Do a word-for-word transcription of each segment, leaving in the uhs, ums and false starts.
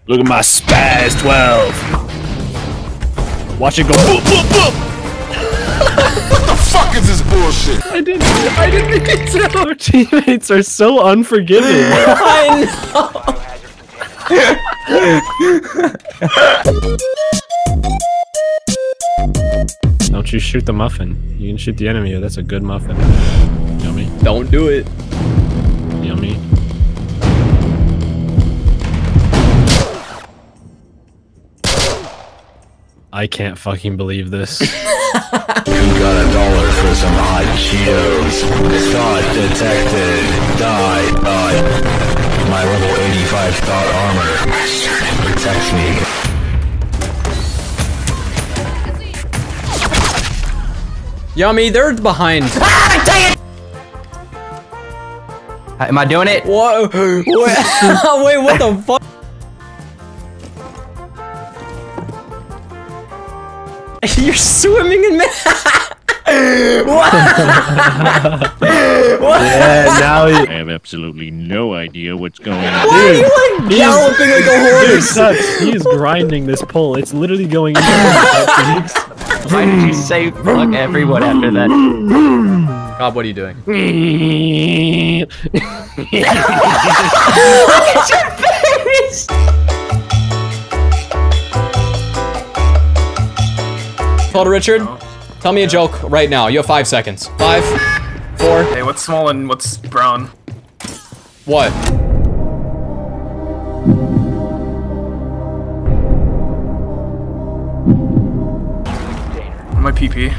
Look at my spaz twelve. Watch it go. Boop, boop, boop. What the fuck is this bullshit? I didn't. I didn't mean to. Our teammates are so unforgiving. I know. Don't you shoot the muffin. You can shoot the enemy. That's a good muffin. Yummy. Don't do it. Yummy. I can't fucking believe this. Who got a dollar for some hot Cheetos? Thought detected. Die. Die. My level eighty-five thought armor protects me. Yummy, they're behind. Ah, dang it! Am I doing it? What? Wait, what the fuck? You're swimming in mid. What? What? Yeah, now he... I have absolutely no idea what's going on. Why are you like galloping like a horse? Dude, he is grinding this pole. It's literally going into the Why did you say fuck everyone after that? God, what are you doing? Look at your face! Hold it, Richard. Tell me a joke right now. You have five seconds. Five, four. Hey, what's small and what's brown? What? My pee pee.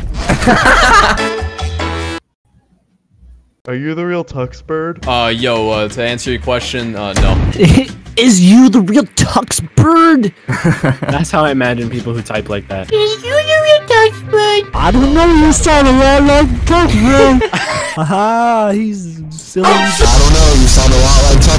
Are you the real TuxBird? Uh, yo, uh, to answer your question, uh, no. Is you the real TuxBird? That's how I imagine people who type like that. Is you the real TuxBird? I don't know, you sound a lot like TuxBird. Haha, he's silly. I don't know, you sound a lot like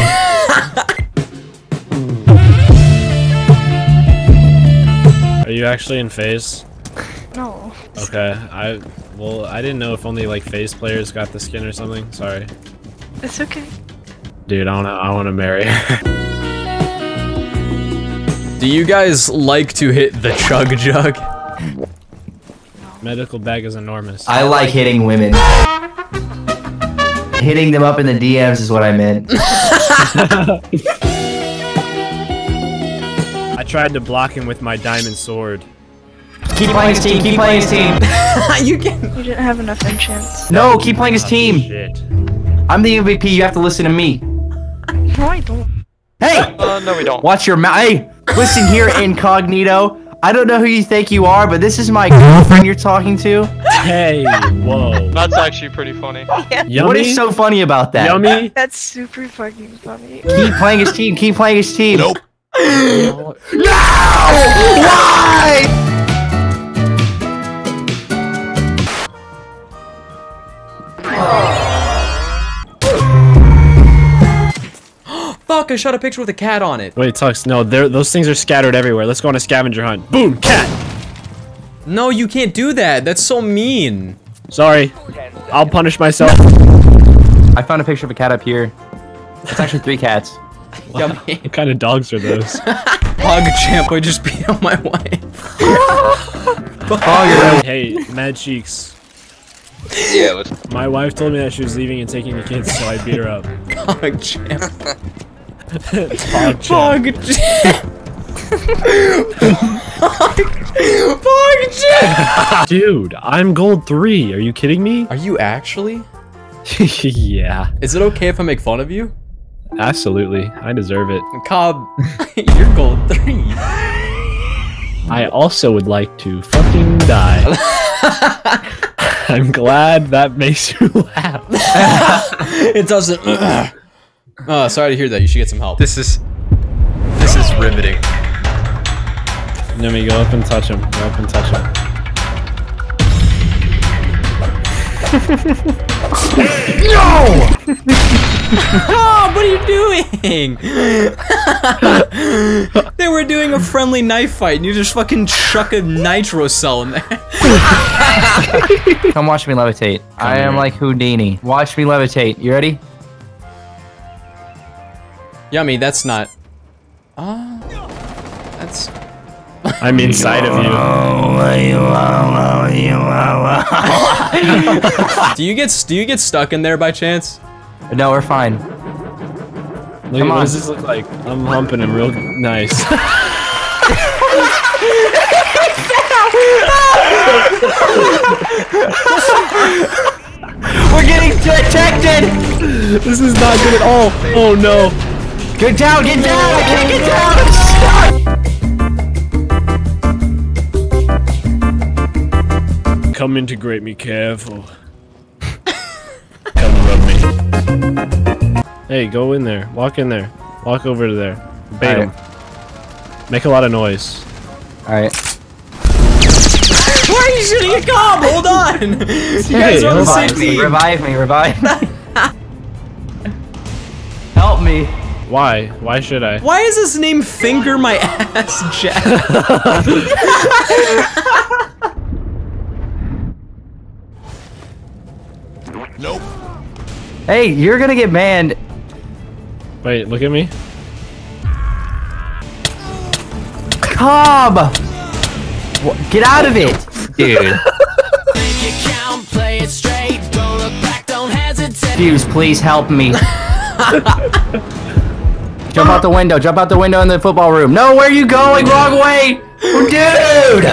TuxBird. Are you actually in phase? No. Okay, I well I didn't know if only like phase players got the skin or something. Sorry. It's okay. Dude, I wanna I wanna marry her. Do you guys like to hit the chug jug? Medical bag is enormous. I like hitting women. Hitting them up in the D Ms is what I meant. I tried to block him with my diamond sword. Keep playing his team, keep playing his team. You can. You didn't have enough enchants. No, keep playing his team. Shit. I'm the M V P, you have to listen to me. No, I don't. Hey! Uh, no, we don't. Watch your mouth. Hey! Listen here, incognito. I don't know who you think you are, but this is my girlfriend you're talking to. Hey, whoa. That's actually pretty funny. Yummy? What is so funny about that? Yummy? That's super fucking funny. Keep playing his team, keep playing his team. Nope. No! Why? Fuck, I shot a picture with a cat on it. Wait, Tux, no, those things are scattered everywhere. Let's go on a scavenger hunt. Boom, cat! No, you can't do that. That's so mean. Sorry. I'll punish myself. I found a picture of a cat up here. It's actually three cats. Yummy. What kind of dogs are those? Hug champ, I just beat up my wife. Oh, Hey, Mad Cheeks. Yeah, let's... My wife told me that she was leaving and taking the kids, so I beat her up. Hug champ. Pog champ. Hug champ. Hug champ. Dude, I'm gold three. Are you kidding me? Are you actually? Yeah. Is it okay if I make fun of you? Absolutely. I deserve it. Cobb, you're gold three. I also would like to fucking die. I'm glad that makes you laugh. It doesn't. Oh, sorry to hear that. You should get some help. This is. This is riveting. Nemi, go up and touch him. Go up and touch him. No! Oh, what are you doing? They were doing a friendly knife fight and you just fucking chuck a nitro cell in there. come watch me levitate. Come I am here. like Houdini. Watch me levitate. You ready? Yummy, that's not. Oh, that's. I'm inside of you. do you get do you get stuck in there by chance? No, we're fine. Look, Come what on. does this look like? I'm humping him real nice. We're getting detected! This is not good at all. Oh no. Get down, get down! I can't get down! I'm stuck! Come integrate me, careful. Come rub me. Hey, go in there. Walk in there. Walk over to there. Bait him. Make a lot of noise. Alright. Why are you shooting a cob? Hold on! You guys Hey, are on the same Revive me, team. revive me, revive me. Help me. Why? Why should I? Why is his name Finger My Ass Jack? Nope. Hey, you're gonna get banned. Wait, look at me. Cobb! Wha- Get out of it, dude. Fuse, please help me. Jump out the window, jump out the window in the football room. No, where are you going? Wrong way! Dude!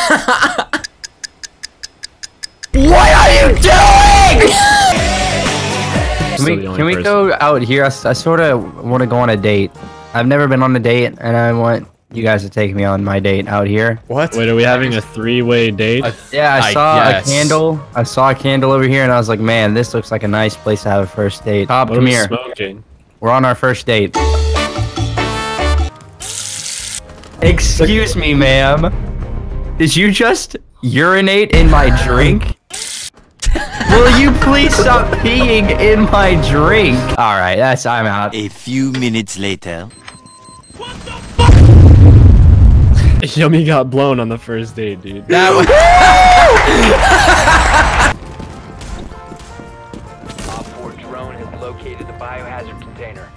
What are you doing? Can Still we, the only can we person. go out here? I, I sort of want to go on a date. I've never been on a date, and I want you guys to take me on my date out here. What? Wait, are we having a three-way date? I Yeah, I I saw guess. a candle. I saw a candle over here, and I was like, man, this looks like a nice place to have a first date. Cobb, What come are we here. smoking? We're on our first date. Excuse me, ma'am. Did you just urinate in my drink? Will you please stop peeing in my drink? All right, that's I'm out. A few minutes later. Yummy got blown on the first date, dude. That was Op four drone has located the biohazard container.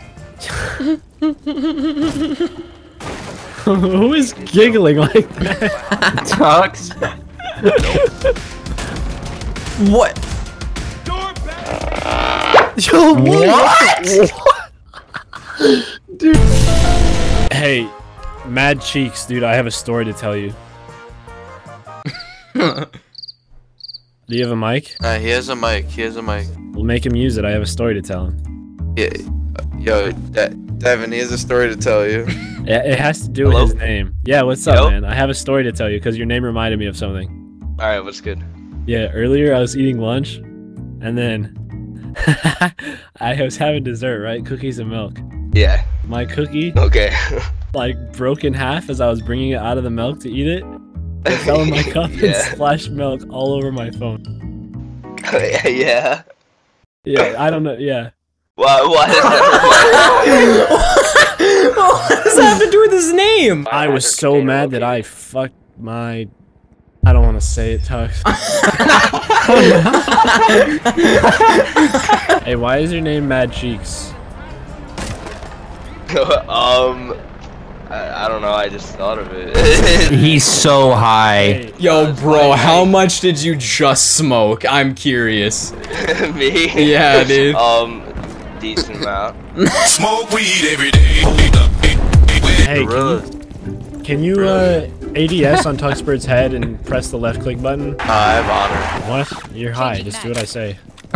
Who is giggling like that? Tux. what? Yo, What? Dude. Hey, Mad Cheeks, dude, I have a story to tell you. Do you have a mic? Uh, he has a mic. He has a mic. We'll make him use it. I have a story to tell him. Yeah, yo, De Devin, he has a story to tell you. Yeah, it has to do Hello? with his name. Yeah, what's up, Yo? man? I have a story to tell you because your name reminded me of something. All right, what's good? Yeah, earlier I was eating lunch, and then I was having dessert, right? Cookies and milk. Yeah. My cookie, Okay. like, broke in half as I was bringing it out of the milk to eat it. It fell in my cup and Yeah. splashed milk all over my phone. Yeah. Yeah, I don't know. Yeah. Why? Why does that? What does that have to do with his name? I was so mad that I fucked my. I don't want to say it, Tux. Hey, why is your name Mad Cheeks? um, I, I don't know. I just thought of it. He's so high. Hey, Yo, bro, how much did you just smoke? I'm curious. Me? Yeah, dude. Um, decent amount. Smoke weed every day. hey, can you, can you uh, A D S on TuxBird's head and press the left click button? Uh, I have honor. What? You're high. Just do what I say.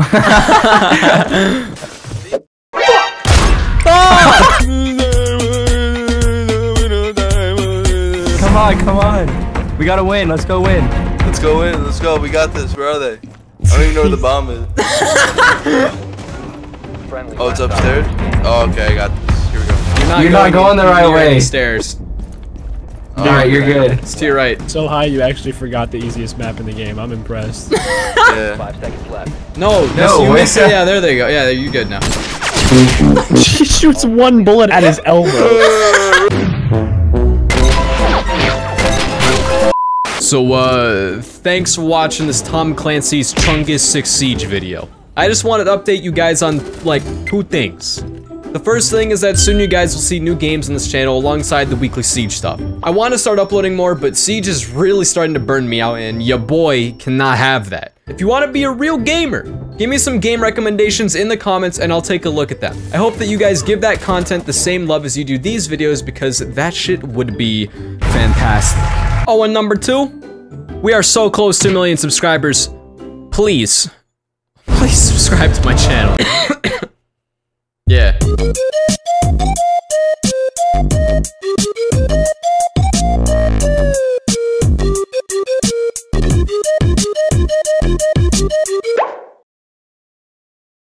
Come on, come on. We gotta win. Let's go win. Let's go in. Let's go. We got this. Where are they? I don't even know where the bomb is. Friendly Oh, it's upstairs? Oh, okay. I got this. Here we go. You're not You're not going the right near way. any stairs. All right, you're good. It's to your right. So high, you actually forgot the easiest map in the game. I'm impressed. Yeah. Five seconds left. No, No, no, you wait. missed it. Yeah, there they go. Yeah, you're good now. She shoots one bullet at his elbow. So, uh, thanks for watching this Tom Clancy's Chungus six Siege video. I just wanted to update you guys on, like, two things. The first thing is that soon you guys will see new games on this channel alongside the weekly Siege stuff. I want to start uploading more, but Siege is really starting to burn me out, and ya boy cannot have that. If you want to be a real gamer, give me some game recommendations in the comments and I'll take a look at them. I hope that you guys give that content the same love as you do these videos, because that shit would be fantastic. Oh, and number two, we are so close to a million subscribers. Please, please subscribe to my channel. Yeah.